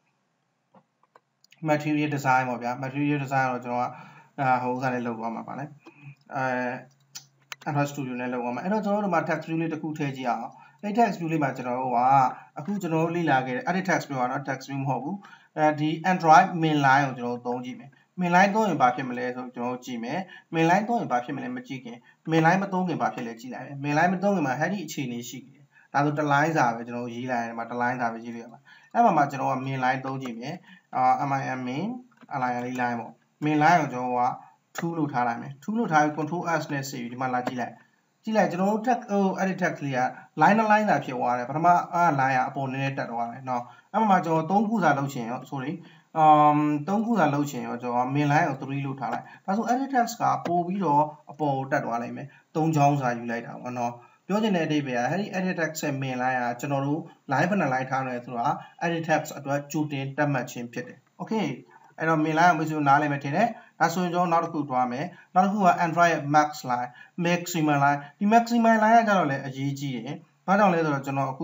material design ပေါ့ဗျာ material design တော့ကျွန်တော်ကအာဟိုဥစ္စာလေးလုပ်သွားမှာပါလေအဲ Android Studio နဲ့လုပ်သွားမှာအဲ့တော့ကျွန်တော်တို့ဒီမှာ text view လေးတစ်ခုထည့်ကြည့်အောင်အဲ့ text view လေးမှာကျွန်တော်တို့ကအခုကျွန်တော်တို့လေ့လာခဲ့တဲ့ edit text view ကတော့ text view မဟုတ်ဘူးအဲဒီ Android mainline ကိုကျွန်တော်တို့သုံးကြည့်မယ် mainline သုံးရင်ဘာဖြစ်မလဲဆိုကျွန်တော်တို့ကြည့်မယ် mainline သုံးရင်ဘာဖြစ်မလဲမကြည့်ခင် mainline မသုံးခင်ဘာဖြစ်လဲကြည့်လိုက်မယ် mainline မသုံးခင်မှာ heady အခြေအနေရှိတယ်ဒါဆိုတစ် line စာပဲကျွန်တော်ရေးလိုက်ရင်ဒီမှာတစ် line စာပဲရေးလို့ရမှာအဲ့မှာမှာကျွန်တော်က mainline သုံးကြည့်မယ်အာ min main align လေး line ပေါ့ mainline ကိုကျွန်တော်ကtwoလို့ထားလိုက်မယ်twoလို့ထားပြီး control s နဲ့ဆေးပြီးဒီမှာလာကြည့်လိုက်ကြည့်လိုက်ကျွန်တော်တို့ text ဟို edit text လေးက line တစ် line စာဖြစ်သွားတယ်ပထမအာ line ကအပေါ်နည်းနည်းတက်သွားတယ်เนาะအဲ့မှာမှာကျွန်တော်သုံးခုစာလုပ်ချင်ရော sorry um သုံးခုစာလုပ်ချင်ရောကျွန်တော် main line ကိုthreeလို့ထားလိုက်ဒါဆို edit text ကပို့ပြီးတော့အပေါ်ကိုတက်သွားလိမ့်မယ်သုံးချောင်းစာယူလိုက်တာပေါ့เนาะပြောချင်တဲ့အဓိပ္ပာယ်ကအဲ့ဒီ edit text ရဲ့ main line ကကျွန်တော်တို့ line ဘယ်နှ line ထားလဲဆိုတာ edit text အတွက်ကြိုတင်တက်မှတ်ခြင်းဖြစ်တယ် okay အဲ့တော့ main line ကိုမျိုးနားလည်မယ်ထင်တယ်ဒါဆိုရင်ကျွန်တော်နောက်တစ်ခုတွားမယ်နောက်တစ်ခုက Android ရဲ့ max line maximum line ဒီ maximum line ကကြတော့လေအရေးကြီးတယ်ဘာကြောင့်လဲဆိုတော့ကျွန်တော်အခု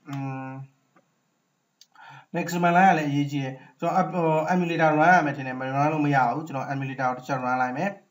maximum line ကလည်းအရေးကြီးတယ်ကျွန်တော် emulator run ရမယ်ထင်တယ်မ run လို့မရဘူးကျွန်တော် emulator ကိုတစ်ချက် run လိုက်မယ်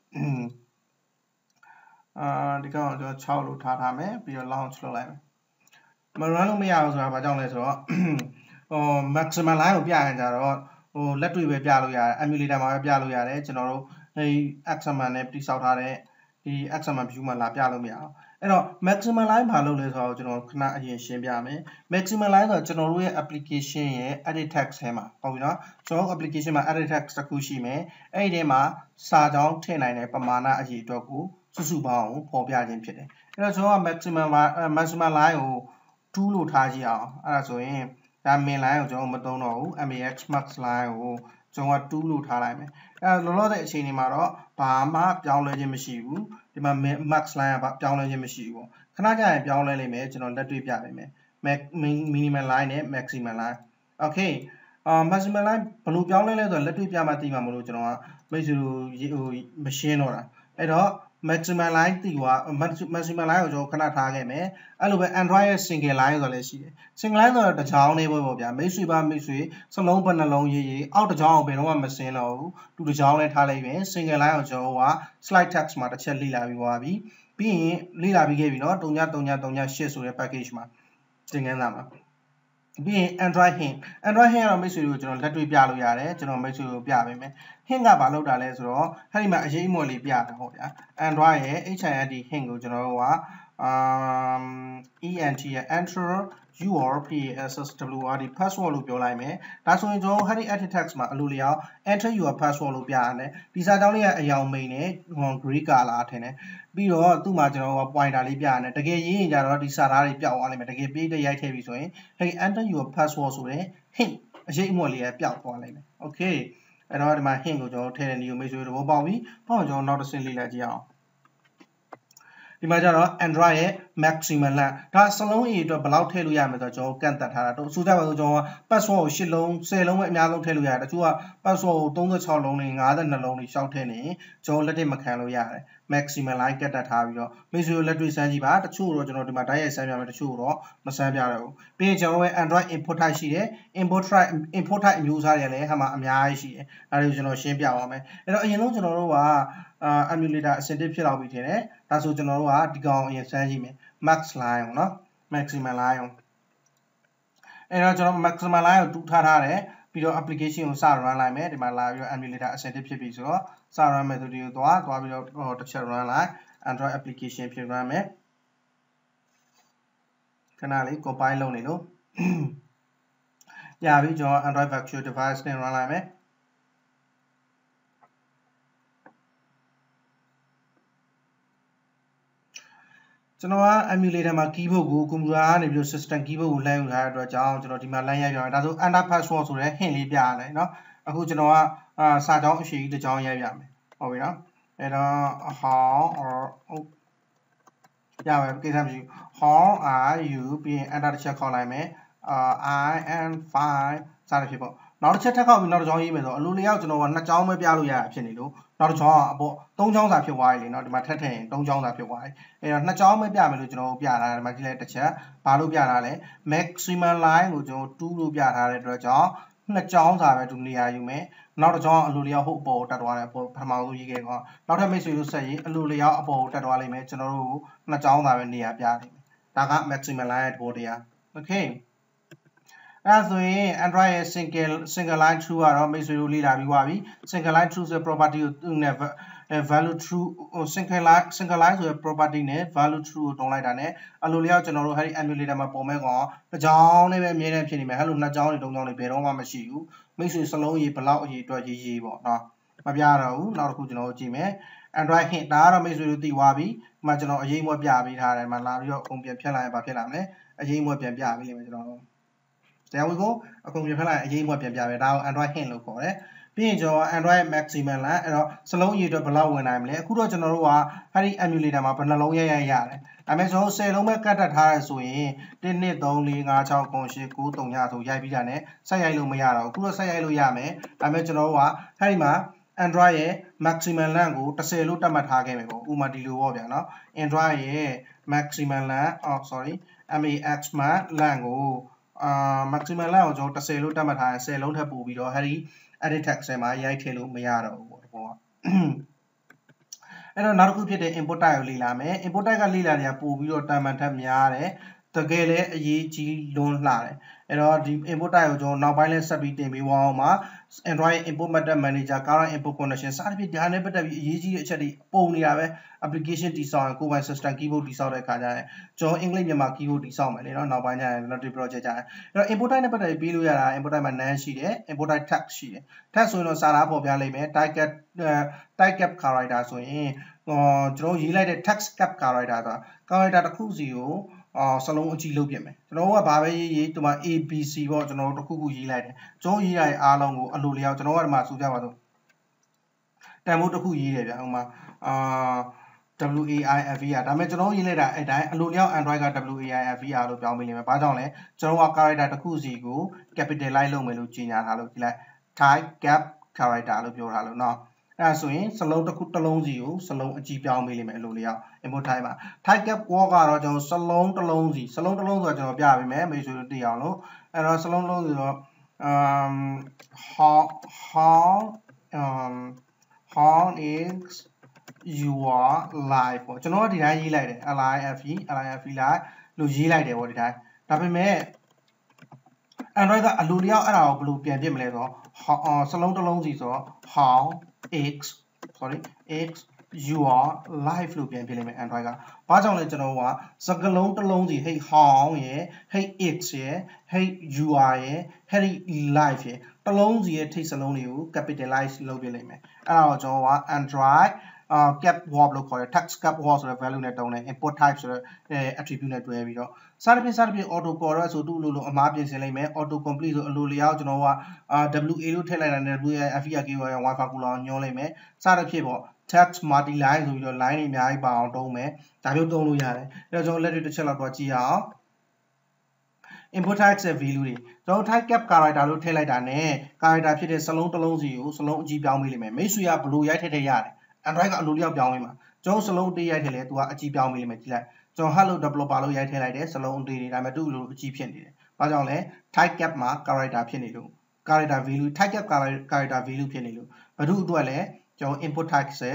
အာဒီကောင်ကျွန်တော်sixလို့ထားထားမယ်ပြီးတော့ launch လုပ်လိုက်မယ်မ run လို့မရဘူးဆိုတာဘာကြောင့်လဲဆိုတော့ဟို maximum line ကိုပြရင်ကြတော့ဟိုလက်တွေ့ပဲပြလို့ရတယ် emulator မှာပဲပြလို့ရတယ်ကျွန်တော်တို့ဒီ xml နဲ့တိစောက်ထားတဲ့ဒီ xml view မှာလာပြလို့မရအောင်အဲ့တော့ maximum line ဘာလုပ်လဲဆိုတော့ကျွန်တော်ခဏအရင်ရှင်းပြမယ် maximum line ဆိုတော့ကျွန်တော်တို့ရဲ့ application ရဲ့ edit text ထဲမှာဟုတ်ပြီနော်ကျွန်တော်တို့ application မှာ edit text တစ်ခုရှိမယ်အဲ့ဒီထဲမှာစာကြောင်းထည့်နိုင်တဲ့ပမာဏအရေးအတွက်ကိုစုစုပေါင်းကိုပေါ်ပြခြင်းဖြစ်တယ်အဲ့တော့ကျွန်တော်က maximum maximum line ကိုtwoလို့ထားကြည့်အောင်အဲ့ဒါဆိုရင်ဒါ main line ကိုကျွန်တော်မသုံးတော့ဘူး max max line ကိုကျွန်တော်ကtwoလို့ထားလိုက်မယ်အဲလောလောဆယ်အချိန်ဒီမှာတော့ဘာမှပြောင်းလဲခြင်းမရှိဘူးဒီမှာ max line ကပြောင်းလဲခြင်းမရှိဘူးခဏကြာရင်ပြောင်းလဲလိမ့်မယ်ကျွန်တော်လက်တွေ့ပြပေးမယ် minimum line နဲ့ maximum line okay အာ maximum line ဘယ်လိုပြောင်းလဲလဲဆိုတော့လက်တွေ့ပြမှသိမှာမလို့ကျွန်တော်ကမိတ်ဆွေတို့ဟိုမရှင်းတော့တာအဲ့တော့ maximum line တီကွာ maximum line ကိုကျွန်တော်ခဏထားခဲ့မယ်အဲ့လိုပဲ Android ရဲ့ single line ဆိုလည်းရှိတယ် single line ဆိုတော့တစ်ချောင်းလေးပဲပေါ့ဗျာမိတ်ဆွေပါမိတ်ဆွေစလုံးဘယ်နှလုံးရေးရေးအောက်တစ်ချောင်းအောင်ဘယ်တော့မှမစင်းတော့ဘူးတူတစ်ချောင်းလေးထားလိုက်မယ် single line ကိုကျွန်တော်က slide text မှာတစ်ချက်လေ့လာပြီးသွားပြီပြီးရင်လေ့လာပြီးခဲ့ပြီเนาะthree three three eightဆိုတဲ့ package မှာသင်ခန်းစာမှာပြီးရင် Android hint Android hint ကတော့မိတ်ဆွေတွေကိုကျွန်တော်လက်တွေ့ပြလို့ရတယ်ကျွန်တော်မိတ်ဆွေကိုပြပေးမယ် hint ကဘာလုပ်တာလဲဆိုတော့အဲ့ဒီမှာအရေးအမွက်လေးပြတာဟုတ်ဗျာ Android ရဲ့ hint hint ကိုကျွန်တော်တို့က um ent ရဲ့ enter your password password လို့ပြောလိုက်မယ်ဒါဆိုရင်ကျွန်တော် heady edit text မှာအလိုလျောက် enter your password လို့ပြရတယ်ဒီစာကြောင်းလေးကအယောင်မိန်နဲ့ grey color ထင်တယ်ပြီးတော့သူ့မှာကျွန်တော်က pointer လေးပြရတယ်တကယ်ရေးရင်ကြတော့ဒီစာသားတွေပျောက်သွားလိမ့်မယ်တကယ်ပြေးတဲ့ရိုက်ထည့်ပြီဆိုရင် hey enter your password ဆိုတဲ့ hint အရေးအမွက်လေးကပျောက်သွားလိမ့်မယ် okay အဲ့တော့ဒီမှာ hint ကိုကျွန်တော်ထည့်တဲ့နည်းကိုမိတ်ဆွေတို့ပေါက်ပြီပေါက်ကျွန်တော်နောက်တစ်ဆင့်လေ့လာကြည့်အောင်ဒီမှာကျတော့ Android ရဲ့ maximum လမ်းဒါစလုံးအရေအတွက်ဘယ်လောက်ထည့်လို့ရမယ်ဆိုတော့ကျွန်တော်ကန့်သက်ထားတာတို့ဆိုကြပါစို့ကျွန်တော် password ကိုeightလုံးtenလုံးပဲအများဆုံးထည့်လို့ရတယ်တချို့က password ကိုthirty-sixလုံးနဲ့fifty-twoလုံးတွေရှောက်ထည့်နေကျွန်တော်လက်တစ်မခံလို့ရတယ် maximum line ကတ်တက်ထားပြီးတော့မိတ်ဆွေတို့လက်တွေ့စမ်းကြည့်ပါတချို့တော့ကျွန်တော်ဒီမှာတိုက်ရိုက်စမ်းပြမယ်တချို့တော့မစမ်းပြတော့ဘူးပြီးရင်ကျွန်တော်ရဲ့ Android input type ရှိတယ် input type input type အမျိုးအစားတွေလည်းဟာမှာအများကြီးရှိတယ်အဲဒါကိုကျွန်တော်ရှင်းပြပါမယ်အဲ့တော့အရင်ဆုံးကျွန်တော်တို့ကအာ emulator အဆင့်တစ်ဖြစ်လောက်ပြီထင်တယ်ဒါဆိုကျွန်တော်တို့ကဒီကောင်အရင်စမ်းကြည့်မယ် max line ကိုနော် maximum line ကိုအဲ့တော့ကျွန်တော် maximum line ကိုတူထားထားတယ်ပြီးတော့ application ကိုစ run လိုက်မယ်ဒီမှာလာပြီးတော့ emulator အဆင့်တစ်ဖြစ်ပြီဆိုတော့စ run မယ်ဆိုဒီကိုသွားသွားပြီးတော့တစ်ချက် run လိုက် Android application ဖြစ် run မယ်ခဏလေး compile လုပ်နေလို့ရပြီကျွန်တော် Android virtual device နဲ့ run လိုက်မယ်ကျွန်တော်က emulator မှာ keyboard ကို computer ကနေပြီး system keyboard ကိုလှမ်းယူထားတဲ့အတွက်ကြောင့်ကျွန်တော်ဒီမှာ line ရိုက်ပြမယ်ဒါဆို under password ဆိုတဲ့ hint လေးပြရတယ်เนาะအခုကျွန်တော်ကအာစာကြောင်းအရှိကြီးတစ်ကြောင်းရိုက်ပြမယ်ဟုတ်ပြီเนาะအဲ့တော့ how or ရမယ်ကိစ္စမရှိဘူး how are you ပြီးရင် enter တစ်ချက်ခေါက်လိုက်မယ်အာ I am fine စသဖြင့်ပေါ့နောက်တစ်ချက်ထပ်ခေါက်ပြီးနောက်တစ်ကြောင်းရေးမယ်ဆိုအလိုလျောက်ကျွန်တော်ကနှစ်ကြောင်းပဲပြလို့ရတာဖြစ်နေလို့နောက်တစ်ကြောင်းကအပေါ့သုံးကြောင်းစာဖြစ်သွားပြီလေเนาะဒီမှာထပ်ထည့်ရင်သုံးကြောင်းစာဖြစ်သွားပြီအဲ့တော့နှစ်ကြောင်းပဲပြမယ်လို့ကျွန်တော်ပြထားတယ်ဒီမှာကြည့်လိုက်တစ်ချက်ဘာလို့ပြထားလဲ maximum line ကိုကျွန်တော်twoလို့ပြထားတဲ့အတွက်ကြောင့်နှစ်ကြောင်းစာပဲသူနေရာယူမယ်နောက်တစ်ကြောင်းအလိုလျောက်ဟုတ်အပေါ်တက်သွားတယ်ပထမဆုံးရေးခဲ့ကောနောက်ထပ်မိတ်ဆွေတို့ဆက်ရေးအလိုလျောက်အပေါ်တက်သွားလိမ့်မယ်ကျွန်တော်တို့နှစ်ကြောင်းစာပဲနေရာပြလိမ့်မယ်ဒါက maximum line ရဲ့သဘောတရား okay အဲ့ဒါဆိုရင် Android ရဲ့ single single line true ကတော့မိတ်ဆွေတို့လေ့လာပြီးသွားပြီ single line true ဆိုတဲ့ property ကိုသူ့နဲ့ value true single line single line ဆိုတဲ့ property နဲ့ value true ကိုတုံးလိုက်တာ ਨੇ အလိုလျောက်ကျွန်တော်တို့ဟဲ့ဒီ emulator မှာပုံမဲ့ကောင်တစ်ကြောင်းနဲ့ပဲအမြဲတမ်းဖြစ်နေမယ်ဟဲ့လို့နှစ်ကြောင်းတွေသုံးကြောင်းတွေဘယ်တော့မှမရှိဘူးမိတ်ဆွေစလုံးရေးဘလောက်အရေးအတွက်ရေးရေးပေါ့နော်မပြတော့ဘူးနောက်တစ်ခုကျွန်တော်တို့ကြည့်မယ် Android hint ဒါကတော့မိတ်ဆွေတို့သိသွားပြီဒီမှာကျွန်တော်အရေးမွက်ပြပေးထားတယ်မှာလာပြီးတော့အကုန်ပြန်ဖြတ်လိုက်ရင်ဘာဖြစ်လာမလဲအရေးမွက်ပြန်ပြပေးလိမ့်မယ်ကျွန်တော်တို့There we go အကုန်ပြန်ဖက်လိုက်အရေးမွက်ပြန်ပြမယ်ဒါကို Android hint လို့ခေါ်တယ်ပြီးရင်ကျွန်တော် Android maximum လမ်းအဲ့တော့စလုံးအရေအတွက်ဘယ်လောက်ဝင်နိုင်မလဲအခုတော့ကျွန်တော်တို့ကအဲ့ဒီ emulator မှာဘယ်နှလုံးရိုက်ရိုက်ရတယ်ဒါပေမဲ့ကျွန်တော်tenလုံးပဲကတ်တက်ထားရဆိုရင်one two three four five six seven eight nine so ရိုက်ပြီးတာ ਨੇ ဆက်ရိုက်လို့မရတော့အခုတော့ဆက်ရိုက်လို့ရမယ်ဒါပေမဲ့ကျွန်တော်တို့ကအဲ့ဒီမှာ Android ရဲ့ maximum လမ်းကိုtenလို့တတ်မှတ်ထားခဲ့မယ်ပေါ့ဥပမာဒီလိုပေါ့ဗျာနော် Android ရဲ့ maximum လမ်း oh sorry max မှာလမ်းကိုအာ maximum လမ်းကိုကျွန်တော်tenလို့တတ်မှတ်ထားရင်tenလုံးထပ်ပို့ပြီးတော့အဲ့ဒီ edit text ထဲမှာရိုက်ထည့်လို့မရတော့ဘူးပေါ့ဒီပေါ်ကအဲ့တော့နောက်တစ်ခုဖြစ်တဲ့ input type ကိုလေ့လာမယ် input type ကလေ့လာနေတာပို့ပြီးတော့တာမန်ထက်များတယ်တကယ်လည်းအရေးကြီးလွန်းလှတယ်အဲ့တော့ဒီ input type ကိုကျွန်တော်နောက်ပိုင်းလဲဆက်ပြီးတင်ပေးသွားအောင်ပါ Android input method manager current input condition စသဖြင့်ဒါနဲ့ပတ်သက်ပြီးအရေးကြီးတဲ့အချက်တွေပုံနေတာပဲ application တည်ဆောက်ရင်ကိုယ်ပိုင် system keyboard တည်ဆောက်တဲ့အခါကျရင်ကျွန်တော်အင်္ဂလိပ်မြန်မာ keyboard တည်ဆောက်မယ်လေနော်နောက်ပိုင်းကျရင် multi project ကျရင်အဲ့တော့ input type နဲ့ပတ်သက်ပြီးပေးလို့ရတာ input type မှာ none ရှိတယ် input type text ရှိတယ် text ဆိုရင်တော့စာသားပေါ်ပြလိုက်မယ် type cap type cap character ဆိုရင်ဟောကျွန်တော်ရေးလိုက်တဲ့ text cap character ဆိုတာ character တစ်ခုစီကိုအော်စလုံးအကြည့်လုပ်ပြင်မယ်ကျွန်တော်ကဘာပဲရေးရေးဒီမှာ A B C ပေါ့ကျွန်တော်တို့တစ်ခုခုရေးလိုက်တယ်ကျွန်တော်ရေးရတဲ့အားလုံးကိုအလိုလျောက်ကျွန်တော်ကဒီမှာဆိုကြပါစို့တန်ဖိုးတစ်ခုရေးတယ်ဗျာဟိုမှာအာ W A I F E R ဒါပေမဲ့ကျွန်တော်ရေးလိုက်တာအဲ့တိုင်းအလိုလျောက် Android က W A I F E R လို့ပြောင်းပေးလိမ့်မယ်ဘာကြောင့်လဲကျွန်တော်က character တစ်ခုစီကို capitalize လုပ်မယ်လို့ကြီးညာထားလို့ဒီလိုက် type cap character လို့ပြောထားလို့เนาะအဲ့ဆိုရင်စလုံးတစ်ခုတစ်လုံးစီကိုစလုံးအကြည့်ပြောင်းပေးလိမ့်မယ်အလိုလျောက် input type မှာ type cap word ကတော့ကျွန်တော်စလုံးတစ်လုံးစီစလုံးတစ်လုံးဆိုတော့ကျွန်တော်ပြပေးမယ်မိတ်ဆွေတို့သိအောင်လို့အဲ့တော့စလုံးလုံးဆိုတော့ um how how um how is your life ပေါ့ကျွန်တော်ကဒီတိုင်းရေးလိုက်တယ် life life လိုက်လို့ရေးလိုက်တယ်ပေါ့ဒီတိုင်းဒါပေမဲ့ Android ကအလိုလျောက်အဲ့ဒါကိုဘယ်လိုပြန်ပြစ်မလဲဆိုတော့စလုံးတစ်လုံးစီဆိုတော့ how x sorry x your life လို့ပြန်ပြလိမ့်မယ် Android ကဘာကြောင့်လဲကျွန်တော်ကစကလုံးတစ်လုံးစီ hey how ရယ် hey x ရယ် hey you are ရယ် hey life ရယ်တစ်လုံးစီရဲ့ထိပ်စလုံးတွေကို capitalize လုပ်ပြလိမ့်မယ်အဲ့ဒါကိုကျွန်တော်က Android Uh, cap word လို့ခေါ်တယ် text cap word ဆိုတဲ့ value နဲ့တုံးတယ် input type ဆိုတဲ့ attribute နဲ့တွဲပြီးတော့စသဖြင့်စသဖြင့် auto correct ဆိုသူ့အလိုလိုအမှားပြင်ဆင်လိုက်မယ် auto complete ဆိုအလိုလျောက်ကျွန်တော်က W A လို့ထည့်လိုက်တာနဲ့ W A F E R key ကို Wi-Fi ကူလောင်ညွှန်းလိုက်မယ်စသဖြင့်ပေါ့ text multi line ဆိုပြီးတော့ line တွေအများကြီးပါအောင်တုံးမယ်ဒါမျိုးသုံးလို့ရတယ်အဲ့တော့ကျွန်တော်လက်တွေ့တစ်ချက်လောက်တော့ကြည့်ရအောင် input text ရဲ့ value တွေကျွန်တော် type cap character လို့ထည့်လိုက်တာနဲ့ character ဖြစ်တဲ့စလုံးတစ်လုံးစီကိုစလုံးအကြီးပြောင်းပေးလိမ့်မယ်မိတ်ဆွေကဘလို့ရိုက်ထည့်ထည့်ရတယ် Android ကအလိုလျောက်ပြောင်းပေးမှာကျွန်တော်စလုံးတေးရိုက်ထည့်လဲသူကအကြီးပြောင်းပေးလိမ့်မယ်ကြည့်လိုက်ကျွန်တော် hello developer လို့ရိုက်ထည့်လိုက်တယ်စလုံးတေးတွေဒါပေမဲ့သူ့အလိုအကြီးဖြစ်နေတယ်ဘာကြောင့်လဲ type cap မှာ character ဖြစ်နေလို့ character value type cap character value ဖြစ်နေလို့ဘာလို့အတွက်လဲကျွန်တော် input text ရဲ့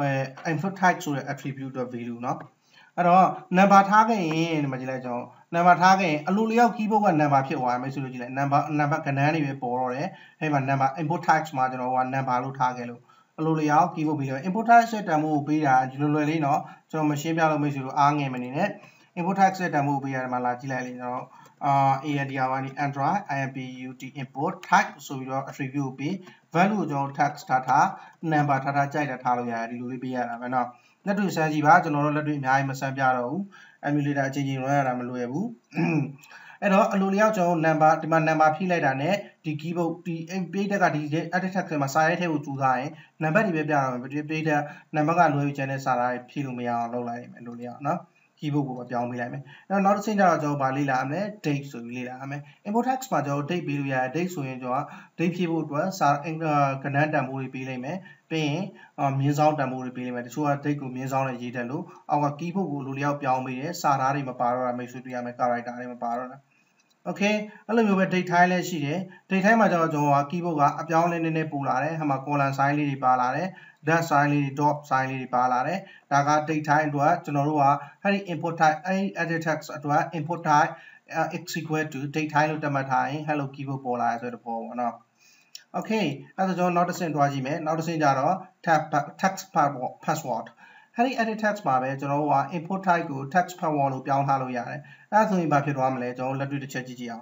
input text ဆိုတဲ့ attribute အတွက် value เนาะအဲ့တော့ number ထားခဲ့ရင်ဒီမှာကြည့်လိုက်ကျွန်တော် number ထားခဲ့ရင်အလိုလျောက် keyboard က number ဖြစ်သွားမယ်ဆိုလို့ကြည့်လိုက် number number ကဏ္ဍတွေပဲပေါ်တော့တယ်အဲ့မှာ number input text မှာကျွန်တော်က number လို့ထားခဲ့လို့အလိုလျောက် keyboard ပြီးတော့ input text ရဲ့တန်ဖိုးကိုပေးတာဒီလိုလွယ်လေးเนาะကျွန်တော်မရှင်းပြလို့မိတ်ဆွေတို့အားငယ်မနေနဲ့ input text ရဲ့တန်ဖိုးကိုပေးရတယ်မှာလာကြည့်လိုက်လေကျွန်တော်အာ andry android input input type ဆိုပြီးတော့ attribute ကိုပေး value ကိုကျွန်တော် text ထားထား number ထားထားကြိုက်တာထားလို့ရတယ်ဒီလိုလေးပေးရတာပဲเนาะလက်တွေ့စမ်းကြည့်ပါကျွန်တော်တို့လက်တွေ့အများကြီးမစမ်းပြတော့ဘူး emulator အချိန်ချင်းလွှဲရတာမလွယ်ဘူးအဲ့တော့အလိုလျောက်ကျွန်တော် number ဒီမှာ number ဖြည့်လိုက်တာနဲ့ဒီ keyboard ဒီ page ကဒီ edit text မှာစာရိုက်ထဲကိုကြိုးစားရင် number တွေပဲပြတော့မယ်ဒီ page number ကလွှဲယူချင်တဲ့စာသားတွေဖြည့်လို့မရအောင်လုပ်လိုက်ရမယ်အလိုလျောက်เนาะkeyboard ကိုပြောင်းပေးလိုက်မယ်အဲ့တော့နောက်တစ်ဆင့်ကျတော့ကျွန်တော်ဗာလေ့လာရမယ် date ဆိုပြီးလေ့လာရမယ် input text မှာကျွန်တော် date ပေးလို့ရတယ် date ဆိုရင်ကျွန်တော် date ဖြည့်ဖို့အတွက်စာကဏ္ဍတန်ဖိုးတွေပေးလိုက်မယ်ပြီးရင်မြင်းဆောင်တန်ဖိုးတွေပေးလိုက်မယ်တချို့က date ကိုမြင်းဆောင်နဲ့ရေးတက်လို့အောက်က keyboard ကိုလိုလျောက်ပြောင်းပေးတယ်စာသားတွေမပါတော့တာမိတ်ဆွေတွေ့ရမယ် character တွေမပါတော့တာ okay အဲ့လိုမျိုးပဲ date time လည်းရှိတယ် date time မှာကျတော့ကျွန်တော်က keyboard ကအပြောင်းလဲနည်းနည်းပိုလာတယ်ဟိုမှာ colon sign လေးတွေပါလာတယ် dash sign လေးတွေ dot sign လေးတွေပါလာတယ်ဒါက date time အတွက်ကျွန်တော်တို့ကအဲ့ဒီ input type အဲ့ edit text အတွက် input type is equal to date time လို့သတ်မှတ်ထားရင် hello keyboard ပေါ်လာရဆိုတဲ့ပေါ်ပေါ့နော် okay အဲ့ဒါကျွန်တော်နောက်တစ်ဆင့်တွားကြည့်မယ်နောက်တစ်ဆင့်ကျတော့ text password အဲ့ဒီ edit text မှာပဲကျွန်တော်တို့က input type ကို text password လို့ပြောင်းထားလို့ရတယ်အဲ့ဒါဆိုရင်ဘာဖြစ်သွားမလဲကျွန်တော်လက်တွေ့တစ်ချက်ကြည့်ကြည့်အောင်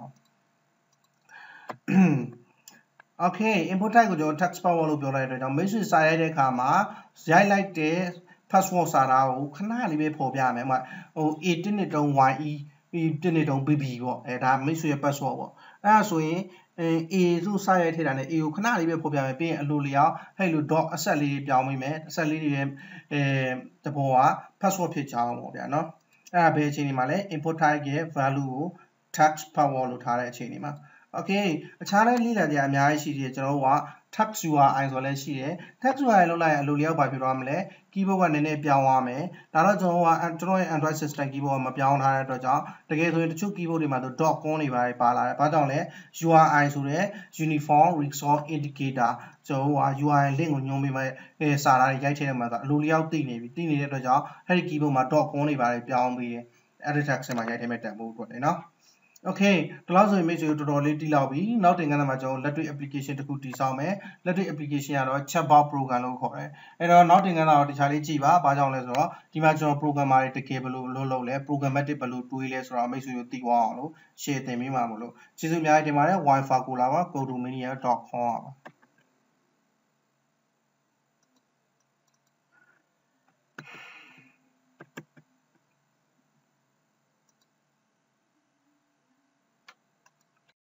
okay input type ကိုကျွန်တော် text password လို့ပြောလိုက်တဲ့အတွက်ကြောင့်မိတ်ဆွေစာရိုက်တဲ့အခါမှာရိုက်လိုက်တဲ့ password စာသားကိုခဏလေးပဲပေါ်ပြရမယ်ဟို a တစ်နှစ်တုံး ye တစ်နှစ်တုံး bb ပေါ့အဲဒါမိတ်ဆွေရဲ့ password ပေါ့အဲ့ဒါဆိုရင် a ဆိုစာရိုက်ထည့်တာနဲ့ a ကိုခဏလေးပဲပေါ်ပြမယ်ပြီးရင်အလိုလျောက်အဲ့လို dot အဆက်လေးတွေပြောင်းပေးမယ်အဆက်လေးတွေရဲ့အဲတဘောက password ဖြစ်ကြအောင်ပေါ့ဗျာနော်အဲ့ဒါဘယ်အချိန်ဒီမှာလဲ input type ရဲ့ value ကို text password လို့ထားတဲ့အချိန်ဒီမှာ okay အခြားလည်းလေ့လာကြအများကြီးရှိသေးတယ်ကျွန်တော်တို့က text ယူအာအိုင် ဆိုလည်းရှိတယ် text ယူအာအိုင် လောက်လိုက်ရင်အလိုလျောက်ပါဖြစ်သွားမလဲ keyboard ကနည်းနည်းပြောင်းသွားမယ်ဒါတော့ကျွန်တော်ကကျွန်တော်ရဲ့ Android system keyboard ကမပြောင်းထားတဲ့အတွက်ကြောင့်တကယ်ဆိုရင်တချို့ keyboard တွေမှာဆို dot con တွေပါပါလာတယ်ဘာကြောင့်လဲ ယူအာအိုင် ဆိုတဲ့ uniform resource indicator ကျွန်တော်က ယူအာအိုင် link ကိုညွှန်းပေးမဲ့အဲစာသားတွေရိုက်ထည့်နေမှာဆိုအလိုလျောက်သိနေပြီသိနေတဲ့အတွက်ကြောင့်အဲ့ဒီ keyboard မှာ dot con တွေပါပြောင်းပေးတယ် edit text မှာရိုက်ထည့်မဲ့တန်ဖိုးအတွက်လေနော် okay ဒီလောက်ဆိုရင်မိတ်ဆွေတို့တော်တော်လေးတိလောက်ပြီနောက်တင်ကန်းမှာကျွန်တော်လက်တွေ့ application တစ်ခုတည်ဆောက်မယ်လက်တွေ့ application ကတော့ chatbot program လို့ခေါ်တယ်အဲ့တော့နောက်တင်ကန်းတော့တခြားလေးကြည့်ပါဘာကြောင့်လဲဆိုတော့ဒီမှာကျွန်တော် programmer တွေတကယ်ဘယ်လိုလုပ်လုပ်လဲ programmatic ဘယ်လိုတွေးလဲဆိုတော့မိတ်ဆွေတို့သိသွားအောင်လို့ share တင်ပေးမှာမလို့ကျေးဇူးအများကြီးတင်ပါတယ် wifi cola ပါ codominia dot com ပါ